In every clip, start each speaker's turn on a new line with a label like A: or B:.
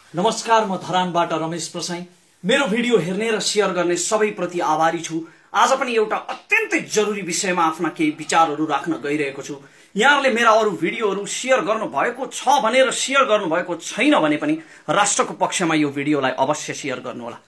A: नमस्कार, म धरानबाट रमेश प्रसाई। मेरो भिडियो हेर्ने र शेयर गर्ने सबैप्रति आभारी छु। आज पनि एउटा अत्यन्तै जरुरी विषयमा आफ्ना केही विचारहरू राख्न गइरहेको छु। यहाँहरूले मेरा अरू भिडियोहरू शेयर गर्नुभएको छ भनेर शेयर गर्नुभएको छैन भने पनि राष्ट्रको पक्षमा यो भिडियोलाई अवश्य शेयर गर्नुहोला।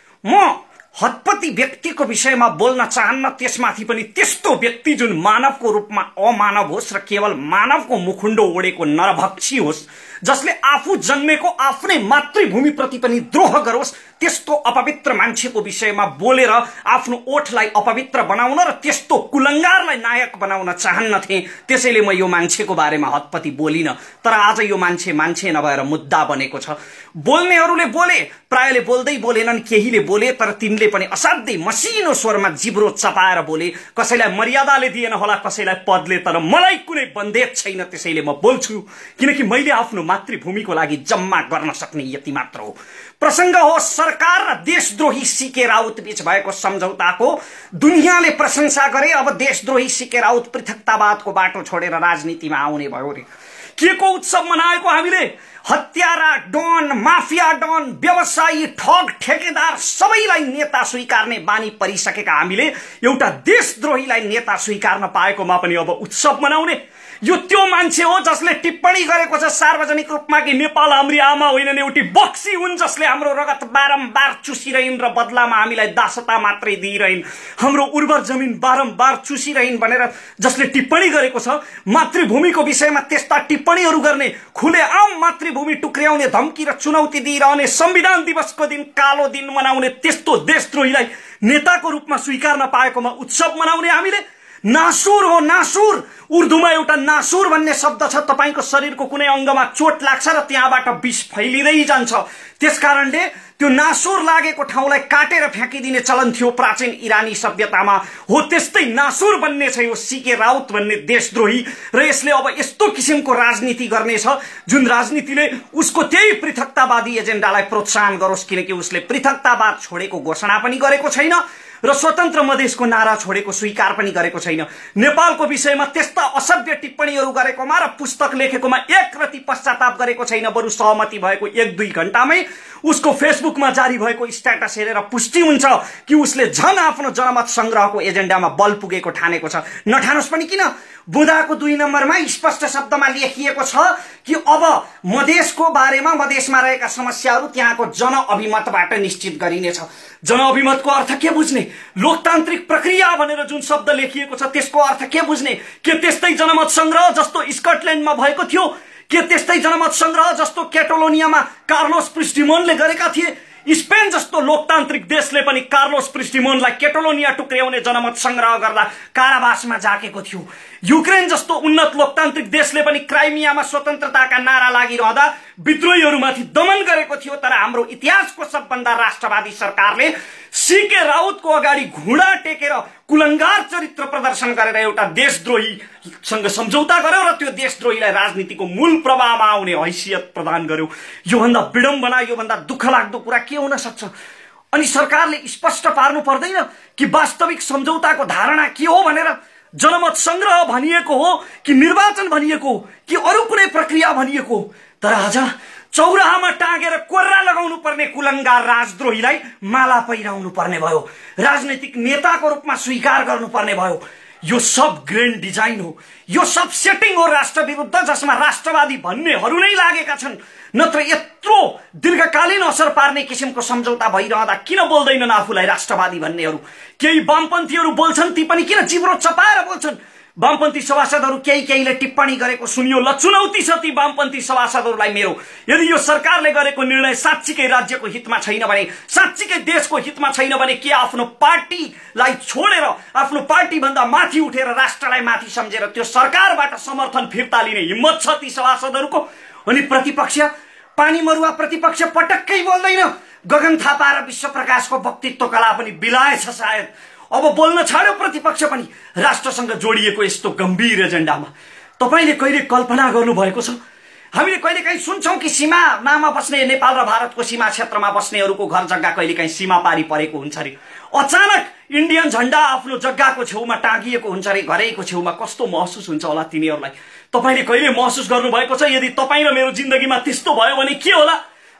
A: म हतपति व्यक्तिको विषयमा बोल्न चाहन्न, त्यसमाथि पनि त्यस्तो व्यक्ति जुन मानवको रूपमा अमानव होस् र केवल मानवको मुखुण्डो ओढेको नरभक्षी होस्, जसले आफू जन्मेको आफ्नै मातृभूमिप्रति पनि द्रोह गरोस्, त्यस्तो अपवित्र मान्छेको विषयमा बोलेर आफ्नो ओठलाई अपवित्र बनाउन र त्यस्तो कुलंगारलाई नायक बनाउन चाहन्नथे। त्यसैले म यो मान्छेको बारेमा हतपति बोलिन। तर आज यो मान्छे नभएर मुद्दा बनेको छ। बोल्नेहरूले बोले, प्रायले बोल्दै बोलेनन्, केहीले बोले, तर तिनले पनि असाध्यै मसिनो स्वरमा जिब्रो चपाएर बोले। कसैलाई मर्यादाले दिएन होला, कसैलाई पदले, तर मलाई कुनै बन्देज छैन। त्यसैले म बोल्छु, किनकि मैले आफ्नो मातृभूमिको लागि जम्मा गर्न सक्ने यति मात्र हो। प्रसंग हो सरकार र देशद्रोही सीके राउत बीच भएको सम्झौताको। दुनियाँले प्रशंसा गरे। अब देशद्रोही सीके राउत पृथकतावादको बाटो छोडेर राजनीतिमा आउने भयो रे। के को उत्सव मनाएको हामीले? हत्यारा, डन, माफिया डन, व्यवसायी, ठग, ठेकेदार सबैलाई नेता स्वीकार्ने बानी परिसकेका हामीले एउटा देशद्रोहीलाई नेता स्वीकार्न पाएकोमा पनि अब उत्सव मनाउने। यो त्यो मान्छे हो जसले टिप्पणी गरेको छ सार्वजनिक रूपमा कि नेपाल हाम्री आमा होइनन्, एउटी बक्सी हुन् जसले हाम्रो रगत बारम्बार चुसिरहिन् र बदलामा हामीलाई दासता मात्रै दिइरहिन्, हाम्रो उर्वर जमिन बारम्बार चुसिरहिन् भनेर जसले टिप्पणी गरेको छ। मातृभूमिको विषयमा त्यस्ता टिप्पणीहरू गर्ने, खुलेआम मातृभूमि टुक्र्याउने धम्की र चुनौती दिइरहने, संविधान दिवसको दिन कालो दिन मनाउने त्यस्तो देशद्रोहीलाई नेताको रूपमा स्वीकार्न पाएकोमा उत्सव मनाउने हामीले। नासुर हो, नासुर। उर्दूमा एउटा नासुर भन्ने शब्द छ। तपाईको शरीरको कुनै अंगमा चोट लाग्छ र त्यहाँबाट विष फैलिँदै जान्छ। त्यसकारणले त्यो नासुर लागेको ठाउँलाई काटेर फ्याँकिदिने चलन थियो प्राचीन इरानी सभ्यतामा। हो त्यस्तै नासुर बन्ने छ यो सीके राउत भन्ने देशद्रोही। र यसले अब यस्तो किसिमको राजनीति गर्नेछ जुन राजनीतिले उसको त्यही पृथकतावादी एजेन्डालाई प्रोत्साहन गरोस्, किनकि उसले पृथकतावाद छोडेको घोषणा पनि गरेको छैन र स्वतन्त्र मधेसको नारा छोडेको स्वीकार पनि गरेको छैन। नेपालको विषयमा त्यस्ता असभ्य टिप्पणीहरू गरेकोमा र पुस्तक लेखेकोमा एक रति पश्चाताप गरेको छैन। बरु सहमति भएको 1-2 घण्टामै उसको फेसबुकमा जारी भएको स्ट्याटस हेरेर पुष्टि हुन्छ कि उसले झन आफ्नो जनमत संग्रहको एजेन्डामा बल पुगेको ठानेको छ। नठानोस् पनि किन, बुँदाको 2 नम्बरमा स्पष्ट शब्दमा लेखिएको छ कि अब मधेसको बारेमा, मधेसमा रहेका समस्याहरू त्यहाँको जनअभिमतबाट निश्चित गरिनेछ। जनअभिमतको अर्थ के बुझ्ने? लोकतान्त्रिक प्रक्रिया भनेर जुन शब्द लेखिएको छ त्यसको अर्थ के बुझ्ने? के त्यस्तै जनमत संग्रह जस्तो स्कटल्यान्डमा भएको थियो? के त्यस्तै जनमत संग्रह जस्तो क्याटलोनियामा कार्लोस पुigdemontले गरेका थिए? स्पेन जस्तो लोकतान्त्रिक देशले पनि कार्लोस पुigdemontलाई क्याटलोनिया टुक्र्याउने जनमत संग्रह गर्दा कारावासमा जाकेको थियो। युक्रेन जस्तो उन्नत लोकतान्त्रिक देशले पनि क्राइमियामा स्वतन्त्रताका नारा लागिरहँदा विद्रोहीहरूमाथि दमन गरेको थियो। तर हाम्रो इतिहासको सबभन्दा राष्ट्रवादी सरकारले सीके राउतको अगाडि घुँडा टेकेर कुलंगार चरित्र प्रदर्शन गरेर एउटा देशद्रोहीसँग सम्झौता गर्यो र त्यो देशद्रोहीलाई राजनीतिको मूल प्रवाहमा आउने हैसियत प्रदान गर्यो। योभन्दा विडम्बना, योभन्दा दुःख लाग्दो कुरा के हुन सक्छ? अनि सरकारले स्पष्ट पार्नु पर्दैन कि वास्तविक सम्झौताको धारणा के हो भनेर? जनमत संग्रह भनिएको हो कि निर्वाचन भनिएको हो कि अरू कुनै प्रक्रिया भनिएको हो? तर आज चौराहामा टाँगेर कोर्रा लगाउनु पर्ने कुलंगार राजद्रोहीलाई माला पहिराउनु पर्ने भयो, राजनीतिक नेताको रूपमा स्वीकार गर्नुपर्ने भयो। यो सब ग्रेन्ड डिजाइन हो, यो सब सेटिङ हो राष्ट्र विरुद्ध, जसमा राष्ट्रवादी भन्नेहरू नै लागेका छन्। नत्र यत्रो दीर्घकालीन असर पार्ने किसिमको सम्झौता भइरहँदा किन बोल्दैनन् आफूलाई राष्ट्रवादी भन्नेहरू? केही वामपन्थीहरू बोल्छन्, ती पनि किन जिब्रो चपाएर बोल्छन्? वामपन्थी सभासदहरू केहीले टिप्पणी गरेको सुनियो। ल, चुनौती छ ती वामपन्थी सभासदहरूलाई मेरो। यदि यो सरकारले गरेको निर्णय साँच्चीकै राज्यको हितमा छैन भने, साँच्चीकै देशको हितमा छैन भने, के आफ्नो पार्टीलाई छोडेर, आफ्नो पार्टी भन्दा माथि उठेर राष्ट्रलाई माथि सम्झेर त्यो सरकारबाट समर्थन फिर्ता लिने हिम्मत छ ती सभासदहरूको? अनि प्रतिपक्ष, पानी मरुवा प्रतिपक्ष पटक्कै बोल्दैन। गगन थापा र विश्वप्रकाशको वक्तित्व कला पनि बिलाएछ सायद। अब बोल्न छाड्यो प्रतिपक्ष पनि राष्ट्रसँग जोडिएको यस्तो गम्भीर एजेन्डामा। तपाईले कहिले कल्पना गर्नुभएको छ? हामीले कहिलेकाहीँ सुन्छौं कि सीमानामा बस्ने, नेपाल र भारतको सीमा क्षेत्रमा बस्नेहरूको घर जग्गा कहिलेकाहीँ सीमा पारी परेको हुन्छ रे। अचानक इन्डियन झण्डा आफ्नो जग्गाको छेउमा टाँगिएको हुन्छ रे, घरैको छेउमा। कस्तो महसुस हुन्छ होला तिनीहरूलाई? तपाईले कहिले महसुस गर्नुभएको छ? यदि तपाईँ र मेरो जिन्दगीमा त्यस्तो भयो भने के होला?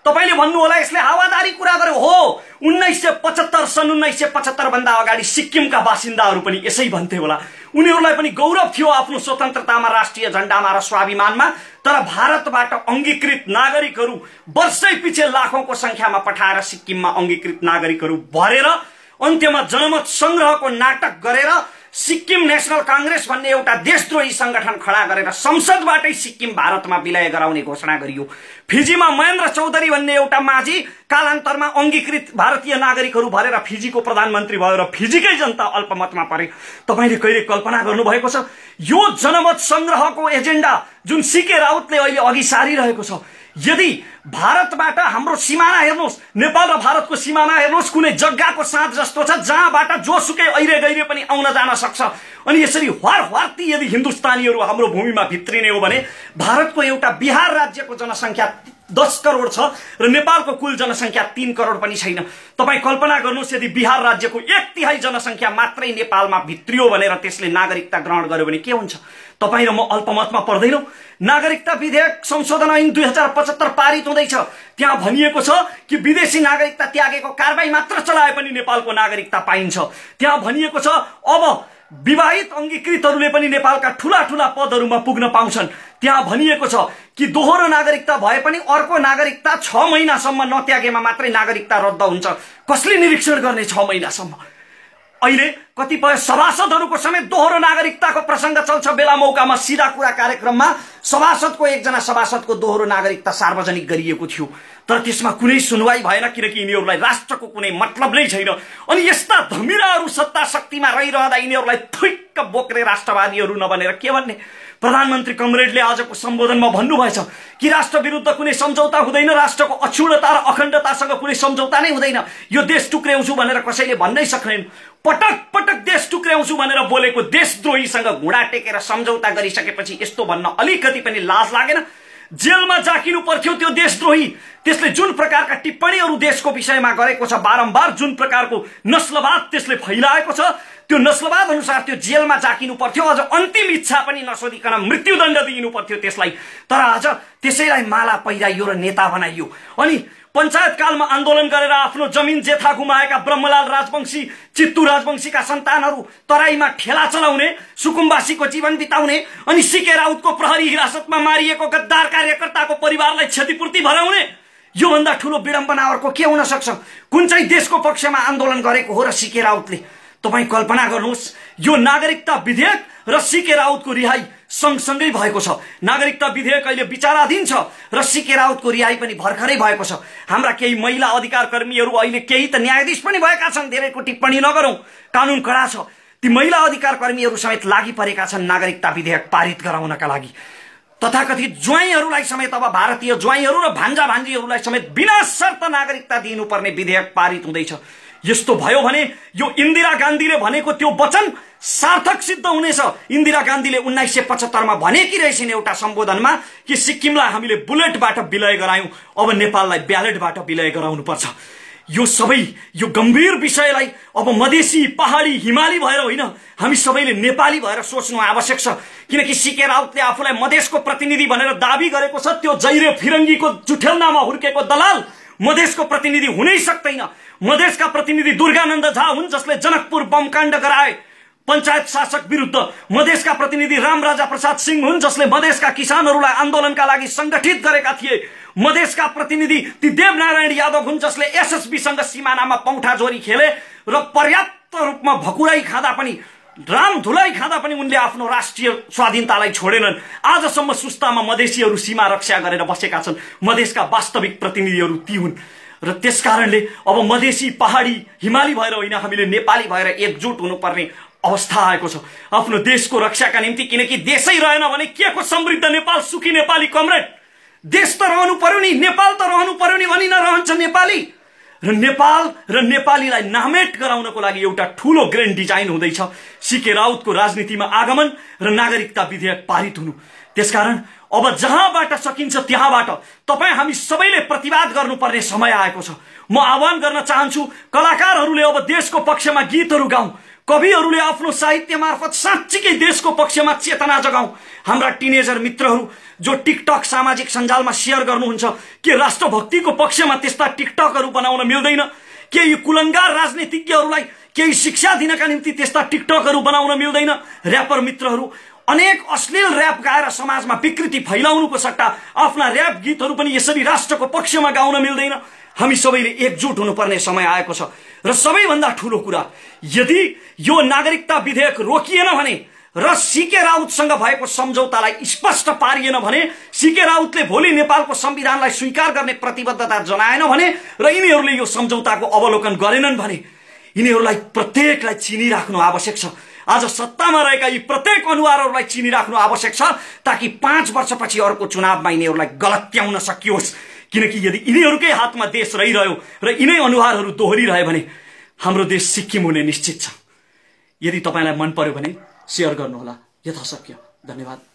A: तपाईले भन्नु होला यसले हावादारी कुरा गर्यो हो। 1975 सन् 1975 भन्दा अगाडि सिक्किमका बासिन्दाहरू पनि यसै भन्थे होला। उनीहरूलाई पनि गौरव थियो आफ्नो स्वतन्त्रतामा, राष्ट्रिय झण्डामा र स्वाभिमानमा। तर भारतबाट अंगीकृत नागरिकहरू वर्षै पछि लाखौंको संख्यामा पठाएर सिक्किममा अंगीकृत नागरिकहरू भरेर अन्त्यमा जनमत संग्रहको नाटक गरेर सिक्किम नेशनल कांग्रेस भन्ने एउटा देशद्रोही संगठन खडा गरेर संसदबाटै सिक्किम भारतमा विलय गराउने घोषणा गरियो। फिजीमा महेन्द्र चौधरी भन्ने एउटा माझी कालान्तरमा अंगीकृत भारतीय नागरिकहरू भरेर फिजीको प्रधानमन्त्री भयो र फिजीकै जनता अल्पमतमा परे। तपाईले कहिले कल्पना गर्नुभएको छ यो जनमत संग्रहको एजेन्डा जुन सीके राउतले अहिले अघि सारिरहेको छ, यदि भारतबाट हाम्रो सीमाना हेर्नुहोस्, नेपाल र भारतको सीमाना हेर्नुहोस्, कुनै जग्गाको साथ जस्तो छ जहाँबाट जोसुकै ऐरे गैरे पनि आउन जान सक्छ। अनि यसरी हरहर्ती यदि हिन्दुस्तानीहरू हाम्रो भूमिमा भित्रिने हो भने भारतको एउटा बिहार राज्यको जनसंख्या 10 करोड छ र नेपालको कुल जनसंख्या 3 करोड पनि छैन। तपाई कल्पना गर्नुहोस् यदि बिहार राज्यको 1/3 जनसंख्या मात्रै नेपालमा भित्रियो भनेर त्यसले नागरिकता ग्रहण गर्यो भने के हुन्छ? तपाई र म अल्पमतमा पर्दैनौ। नागरिकता विधेयक संशोधन ऐन 2075 पारित हुँदैछ। त्यहाँ भनिएको छ कि विदेशी नागरिकता त्यागेको कारबाही मात्र चलाए पनि नेपालको नागरिकता पाइन्छ। त्यहाँ भनिएको छ अब विवाहित अंगीकृतहरूले पनि नेपालका ठूला ठूला पदहरूमा पुग्न पाउँछन्। त्यहाँ भनिएको छ कि दोहोरो नागरिकता भए पनि अर्को नागरिकता 6 महिनासम्म नत्यागेमा मात्रै नागरिकता रद्द हुन्छ। कसले निरीक्षण गर्ने 6 महिनासम्म? अहिले कतिपय सभासदहरूको समेत दोहोरो नागरिकताको प्रसंग चल्छ। बेला मौकामा सिधा कुरा कार्यक्रममा सभासदको एकजना सभासदको दोहोरो नागरिकता सार्वजनिक गरिएको थियो, तर त्यसमा कुनै सुनवाई भएन किनकि यिनीहरूलाई राष्ट्रको कुनै मतलब नै छैन। अनि यस्ता धमिराहरू सत्ता शक्तिमा रहिरहँदा यिनीहरूलाई थुइक्क बोक्रे राष्ट्रवादीहरू नबनेर के भन्ने? प्रधानमन्त्री कमरेडले आजको सम्बोधनमा भन्नुभएछ कि राष्ट्र विरुद्ध कुनै सम्झौता हुँदैन, राष्ट्रको अक्षुण्णता र अखण्डतासँग कुनै सम्झौता नै हुँदैन, यो देश टुक्र्याउँछु भनेर कसैले भन्नै सक्दैन। पटक पटक देश टुक्र्याउँछु भनेर बोलेको देशद्रोहीसँग घुँडा टेकेर सम्झौता गरिसकेपछि यस्तो भन्न अलिकति पनि लाज लागेन? जेलमा जाकिनु पर्थ्यो त्यो देशद्रोही। त्यसले जुन प्रकारका टिप्पणीहरू देशको विषयमा गरेको छ, बारम्बार जुन प्रकारको नस्लवाद त्यसले फैलाएको छ, त्यो नस्लवाद अनुसार त्यो जेलमा जाकिनु पर्थ्यो। अझ अन्तिम इच्छा पनि नसोधिकन मृत्युदण्ड दिनु पर्थ्यो त्यसलाई। तर आज त्यसैलाई माला पहिराइयो र नेता बनाइयो। अनि पंचायत कालमा आन्दोलन गरेर आफ्नो जमिन जेठा गुमाएका ब्रह्मलाल राजवंशी, चित्तु राजवंशीका सन्तानहरू तराईमा ठेला चलाउने, सुकुम्बासीको जीवन बिताउने, अनि सीके राउतको प्रहरी हिरासतमा मारिएको गद्दार कार्यकर्ताको परिवारलाई क्षतिपूर्ति भराउने, यो भन्दा ठूलो विडम्बना अर्को के हुन सक्छ? कुन चाहिँ देशको पक्षमा आन्दोलन गरेको हो र सीके राउतले? तपाई कल्पना गर्नुहोस्, यो नागरिकता विधेयक र सीके राउतको रिहाई सँगसँगै भएको छ। नागरिकता विधेयक अहिले विचाराधीन छ र सीके राउतको रिहाई पनि भर्खरै भएको छ। हाम्रा केही महिला अधिकार कर्मीहरू अहिले केही त न्यायाधीश पनि भएका छन्, धेरैको टिप्पणी नगरौं, कानून कडा छ। ती महिला अधिकार कर्मीहरू समेत लागि परेका छन् नागरिकता विधेयक पारित गराउनका लागि। तथाकथित ज्वाइँहरूलाई समेत अब भारतीय ज्वाइँहरू र भान्जा भान्जीहरूलाई समेत बिना शर्त नागरिकता दिनुपर्ने विधेयक पारित हुँदैछ। यस्तो भयो भने यो इन्दिरा गान्धीले भनेको त्यो वचन सार्थक सिद्ध हुनेछ। इन्दिरा गान्धीले 1975 मा भनेकी रहेछन् एउटा सम्बोधनमा कि सिक्किमलाई हामीले बुलेटबाट विलय गरायौं, अब नेपाललाई ब्यालेटबाट विलय गराउनु पर्छ। यो सबै यो गम्भीर विषयलाई अब मधेसी, पहाडी, हिमाली भएर होइन, हामी सबैले नेपाली भएर सोच्नु आवश्यक छ। किनकि सीके राउतले आफूलाई मधेसको प्रतिनिधि भनेर दाबी गरेको छ, त्यो जैरे फिरङ्गीको जुठेल्नामा हुर्केको दलाल मधेसको प्रतिनिधि हुनै सक्दैन। मधेसका प्रतिनिधि दुर्गानन्द झा हुन् जसले जनकपुर बमकाण्ड गराए पंचायत शासक विरुद्ध। मधेसका प्रतिनिधि रामराजा प्रसाद सिंह हुन् जसले मधेसका किसानहरूलाई आन्दोलनका लागि संगठित गरेका थिए। मधेसका प्रतिनिधि ती देवनारायण यादव हुन् जसले एसएसबीसँग सीमानामा पौठाजोरी खेले र पर्याप्त रूपमा भकुराई खाँदा पनि, रामधुलाई खाँदा पनि उनले आफ्नो राष्ट्रिय स्वाधीनतालाई छोडेनन्। आजसम्म सुस्तामा मधेसीहरू सीमा रक्षा गरेर बसेका छन्। मधेसका वास्तविक प्रतिनिधिहरू ती हुन् र त्यसकारणले अब मधेसी, पहाडी, हिमाली भएर होइन, हामीले नेपाली भएर एकजुट हुनुपर्ने अवस्था आएको छ आफ्नो देशको रक्षाका निम्ति। किनकि देशै रहेन भने के को समृद्ध नेपाल, सुखी नेपाली कमरेड? देश त रहनु पर्यो नि, नेपाल त रहनु पर्यो नि, भनी नरहन्छ नेपाली। र नेपाल र नेपालीलाई नामेट गराउनको लागि एउटा ठूलो ग्रेन्ड डिजाइन हुँदैछ, सीके राउतको राजनीतिमा आगमन र नागरिकता विधेयक पारित हुनु। त्यसकारण अब जहाँबाट सकिन्छ त्यहाँबाट तपाई हामी सबैले प्रतिवाद गर्नुपर्ने समय आएको छ। म आह्वान गर्न चाहन्छु, कलाकारहरूले अब देशको पक्षमा गीतहरू गाउँ, कविहरूले आफ्नो साहित्य मार्फत साँच्चीकै देशको पक्षमा चेतना जगाऊ। हाम्रा टिनेजर मित्रहरू जो टिकटक सामाजिक सञ्जालमा शेयर गर्नुहुन्छ, के राष्ट्रभक्तिको पक्षमा त्यस्ता टिकटकहरू बनाउन मिल्दैन? के यी कुलङ्गार राजनीतिज्ञहरूलाई केही शिक्षा दिनका निम्ति त्यस्ता टिकटकहरू बनाउन मिल्दैन? र्यापर मित्रहरू, अनेक अश्लील र्याप गाएर समाजमा विकृति फैलाउनुको सट्टा आफ्ना र्याप गीतहरू पनि यसरी राष्ट्रको पक्षमा गाउन मिल्दैन? हामी सबैले एकजुट हुनुपर्ने समय आएको छ। र सबैभन्दा ठूलो कुरा, यदि यो नागरिकता विधेयक रोकिएन भने र सीके राउतसँग भएको सम्झौतालाई स्पष्ट पारिएन भने, सीके राउतले भोलि नेपालको संविधानलाई स्वीकार गर्ने प्रतिबद्धता जनाएन भने र यिनीहरूले यो सम्झौताको अवलोकन गरेनन् भने यिनीहरूलाई प्रत्येकलाई चिनिराख्नु आवश्यक छ। आज सत्तामा रहेका यी प्रत्येक अनुहारहरूलाई चिनिराख्नु आवश्यक छ, ताकि 5 वर्षपछि अर्को चुनावमा यिनीहरूलाई गलत्याउन सकियोस्। किनकि यदि यिनीहरूकै हातमा देश रहिरह्यो र यिनै अनुहारहरू दोहोरिरह्यो भने हाम्रो देश सिक्किम हुने निश्चित छ। यदि तपाईलाई मन पर्यो भने शेयर गर्नुहोला यथाशक्य। धन्यवाद।